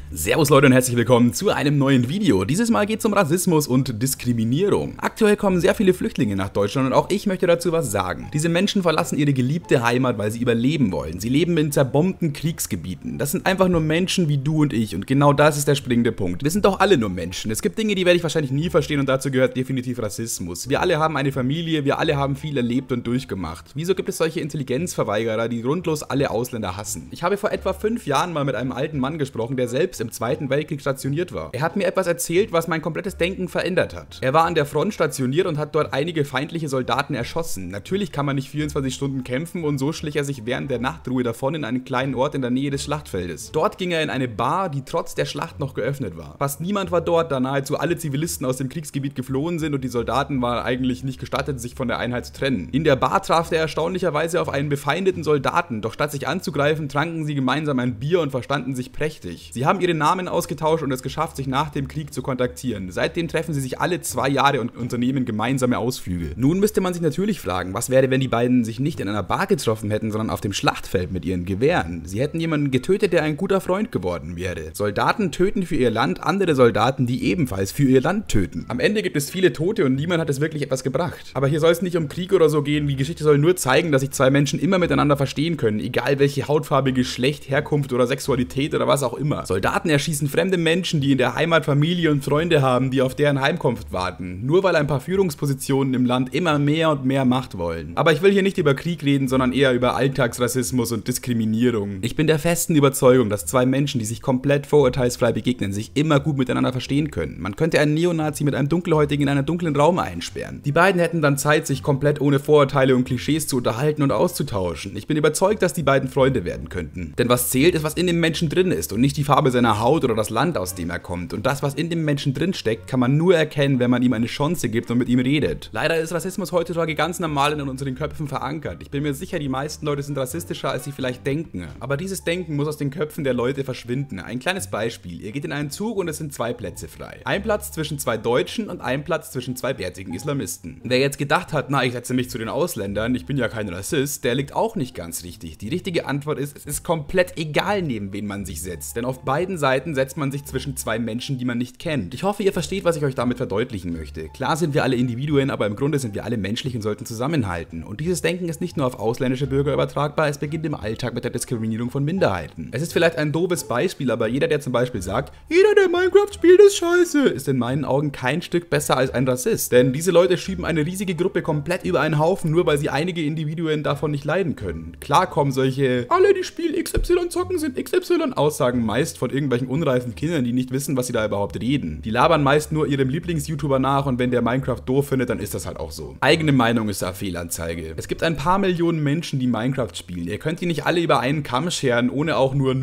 Servus Leute und herzlich willkommen zu einem neuen Video. Dieses Mal geht es um Rassismus und Diskriminierung. Aktuell kommen sehr viele Flüchtlinge nach Deutschland und auch ich möchte dazu was sagen. Diese Menschen verlassen ihre geliebte Heimat, weil sie überleben wollen. Sie leben in zerbombten Kriegsgebieten. Das sind einfach nur Menschen wie du und ich und genau das ist der springende Punkt. Wir sind doch alle nur Menschen. Es gibt Dinge, die werde ich wahrscheinlich nie verstehen und dazu gehört definitiv Rassismus. Wir alle haben eine Familie, wir alle haben viel erlebt und durchgemacht. Wieso gibt es solche Intelligenzverweigerer, die grundlos alle Ausländer hassen? Ich habe vor etwa 5 Jahren mal mit einem alten Mann gesprochen, der selbst im Zweiten Weltkrieg stationiert war. Er hat mir etwas erzählt, was mein komplettes Denken verändert hat. Er war an der Front stationiert und hat dort einige feindliche Soldaten erschossen. Natürlich kann man nicht 24 Stunden kämpfen und so schlich er sich während der Nachtruhe davon in einen kleinen Ort in der Nähe des Schlachtfeldes. Dort ging er in eine Bar, die trotz der Schlacht noch geöffnet war. Fast niemand war dort, da nahezu alle Zivilisten aus dem Kriegsgebiet geflohen sind und die Soldaten war eigentlich nicht gestattet, sich von der Einheit zu trennen. In der Bar traf er erstaunlicherweise auf einen befeindeten Soldaten, doch statt sich anzugreifen, tranken sie gemeinsam ein Bier und verstanden sich prächtig. Sie haben ihre Namen ausgetauscht und es geschafft, sich nach dem Krieg zu kontaktieren. Seitdem treffen sie sich alle 2 Jahre und unternehmen gemeinsame Ausflüge. Nun müsste man sich natürlich fragen, was wäre, wenn die beiden sich nicht in einer Bar getroffen hätten, sondern auf dem Schlachtfeld mit ihren Gewehren? Sie hätten jemanden getötet, der ein guter Freund geworden wäre. Soldaten töten für ihr Land andere Soldaten, die ebenfalls für ihr Land töten. Am Ende gibt es viele Tote und niemand hat es wirklich etwas gebracht. Aber hier soll es nicht um Krieg oder so gehen, die Geschichte soll nur zeigen, dass sich 2 Menschen immer miteinander verstehen können, egal welche Hautfarbe, Geschlecht, Herkunft oder Sexualität oder was auch immer. Soldaten erschießen fremde Menschen, die in der Heimat Familie und Freunde haben, die auf deren Heimkunft warten, nur weil ein paar Führungspositionen im Land immer mehr und mehr Macht wollen. Aber ich will hier nicht über Krieg reden, sondern eher über Alltagsrassismus und Diskriminierung. Ich bin der festen Überzeugung, dass 2 Menschen, die sich komplett vorurteilsfrei begegnen, sich immer gut miteinander verstehen können. Man könnte einen Neonazi mit einem Dunkelhäutigen in einen dunklen Raum einsperren. Die beiden hätten dann Zeit, sich komplett ohne Vorurteile und Klischees zu unterhalten und auszutauschen. Ich bin überzeugt, dass die beiden Freunde werden könnten. Denn was zählt, ist, was in dem Menschen drin ist und nicht die Farbe seiner Haut oder das Land, aus dem er kommt. Und das, was in dem Menschen drin steckt, kann man nur erkennen, wenn man ihm eine Chance gibt und mit ihm redet. Leider ist Rassismus heutzutage ganz normal in unseren Köpfen verankert. Ich bin mir sicher, die meisten Leute sind rassistischer, als sie vielleicht denken. Aber dieses Denken muss aus den Köpfen der Leute verschwinden. Ein kleines Beispiel. Ihr geht in einen Zug und es sind 2 Plätze frei. Ein Platz zwischen 2 Deutschen und ein Platz zwischen 2 bärtigen Islamisten. Wer jetzt gedacht hat, na, ich setze mich zu den Ausländern, ich bin ja kein Rassist, der liegt auch nicht ganz richtig. Die richtige Antwort ist, es ist komplett egal, neben wen man sich setzt. Denn auf beiden Seiten setzt man sich zwischen 2 Menschen, die man nicht kennt. Ich hoffe, ihr versteht, was ich euch damit verdeutlichen möchte. Klar sind wir alle Individuen, aber im Grunde sind wir alle menschlich und sollten zusammenhalten. Und dieses Denken ist nicht nur auf ausländische Bürger übertragbar, es beginnt im Alltag mit der Diskriminierung von Minderheiten. Es ist vielleicht ein doofes Beispiel, aber jeder, der zum Beispiel sagt, jeder, der Minecraft spielt, ist scheiße, ist in meinen Augen kein Stück besser als ein Rassist. Denn diese Leute schieben eine riesige Gruppe komplett über einen Haufen, nur weil sie einige Individuen davon nicht leiden können. Klar kommen solche, alle, die Spiel XY zocken, sind XY Aussagen meist von irgendwelchen unreifen Kindern, die nicht wissen, was sie da überhaupt reden. Die labern meist nur ihrem Lieblings-YouTuber nach und wenn der Minecraft doof findet, dann ist das halt auch so. Eigene Meinung ist da Fehlanzeige. Es gibt ein paar Millionen Menschen, die Minecraft spielen. Ihr könnt die nicht alle über einen Kamm scheren, ohne auch nur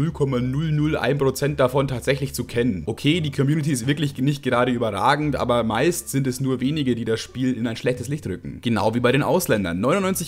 0,001% davon tatsächlich zu kennen. Okay, die Community ist wirklich nicht gerade überragend, aber meist sind es nur wenige, die das Spiel in ein schlechtes Licht rücken. Genau wie bei den Ausländern.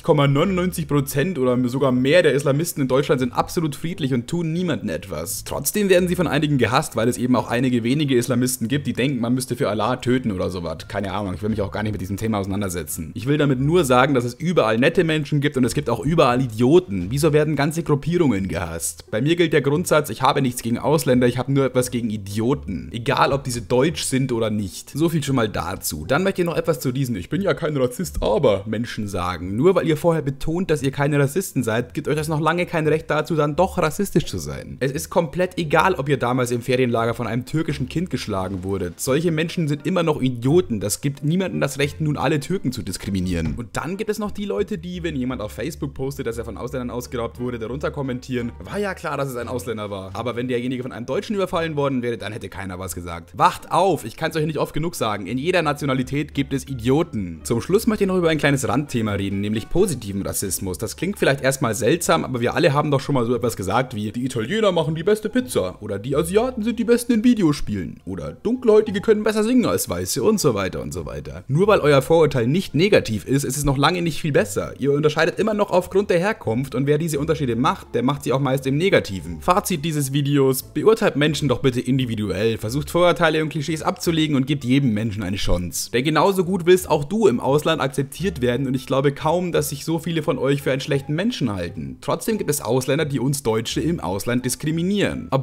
99,99% oder sogar mehr der Islamisten in Deutschland sind absolut friedlich und tun niemandem etwas. Trotzdem werden sie von einigen gehasst, weil es eben auch einige wenige Islamisten gibt, die denken, man müsste für Allah töten oder sowas. Keine Ahnung, ich will mich auch gar nicht mit diesem Thema auseinandersetzen. Ich will damit nur sagen, dass es überall nette Menschen gibt und es gibt auch überall Idioten. Wieso werden ganze Gruppierungen gehasst? Bei mir gilt der Grundsatz, ich habe nichts gegen Ausländer, ich habe nur etwas gegen Idioten. Egal, ob diese deutsch sind oder nicht. So viel schon mal dazu. Dann möchte ich noch etwas zu diesen "Ich bin ja kein Rassist, aber" Menschen sagen. Nur weil ihr vorher betont, dass ihr keine Rassisten seid, gibt euch das noch lange kein Recht dazu, dann doch rassistisch zu sein. Es ist komplett egal, ob ihr damals im Ferienlager von einem türkischen Kind geschlagen wurdet. Solche Menschen sind immer noch Idioten. Das gibt niemandem das Recht, nun alle Türken zu diskriminieren. Und dann gibt es noch die Leute, die, wenn jemand auf Facebook postet, dass er von Ausländern ausgeraubt wurde, darunter kommentieren, war ja klar, dass es ein Ausländer war. Aber wenn derjenige von einem Deutschen überfallen worden wäre, dann hätte keiner was gesagt. Wacht auf, ich kann es euch nicht oft genug sagen. In jeder Nationalität gibt es Idioten. Zum Schluss möchte ich noch über ein kleines Randthema reden, nämlich positiven Rassismus. Das klingt vielleicht erstmal seltsam, aber wir alle haben doch schon mal so etwas gesagt wie, die Italiener machen die beste Pizza oder die Asiaten sind die besten in Videospielen oder Dunkelhäutige können besser singen als Weiße und so weiter und so weiter. Nur weil euer Vorurteil nicht negativ ist, ist es noch lange nicht viel besser. Ihr unterscheidet immer noch aufgrund der Herkunft und wer diese Unterschiede macht, der macht sie auch meist im Negativen. Fazit dieses Videos: Beurteilt Menschen doch bitte individuell, versucht Vorurteile und Klischees abzulegen und gebt jedem Menschen eine Chance. Denn genauso gut willst auch du im Ausland akzeptiert werden und ich glaube kaum, dass sich so viele von euch für einen schlechten Menschen halten. Trotzdem gibt es Ausländer, die uns Deutsche im Ausland diskriminieren, obwohl sie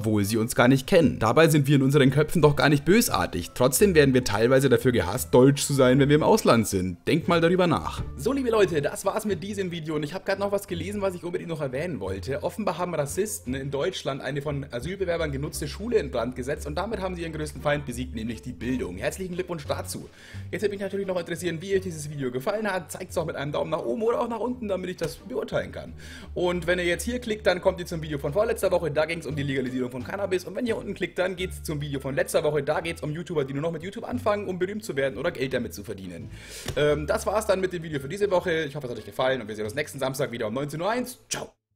uns gar nicht kennen. Dabei sind wir in unseren Köpfen doch gar nicht bösartig. Trotzdem werden wir teilweise dafür gehasst, deutsch zu sein, wenn wir im Ausland sind. Denkt mal darüber nach. So, liebe Leute, das war's mit diesem Video und ich habe gerade noch was gelesen, was ich unbedingt noch erwähnen wollte. Offenbar haben Rassisten in Deutschland eine von Asylbewerbern genutzte Schule in Brand gesetzt und damit haben sie ihren größten Feind besiegt, nämlich die Bildung. Herzlichen Glückwunsch dazu. Jetzt würde mich natürlich noch interessieren, wie euch dieses Video gefallen hat. Zeigt es auch mit einem Daumen nach oben oder auch nach unten, damit ich das beurteilen kann. Und wenn ihr jetzt hier klickt, dann kommt ihr zum Video von vorletzter Woche, da ging es um die Legalisierung von Cannabis. Und wenn ihr unten klickt, dann geht es zum Video von letzter Woche, da geht es um YouTuber, die nur noch mit YouTube anfangen, um berühmt zu werden oder Geld damit zu verdienen. Das war's dann mit dem Video für diese Woche. Ich hoffe, es hat euch gefallen und wir sehen uns nächsten Samstag wieder um 19:01 Uhr. Ciao!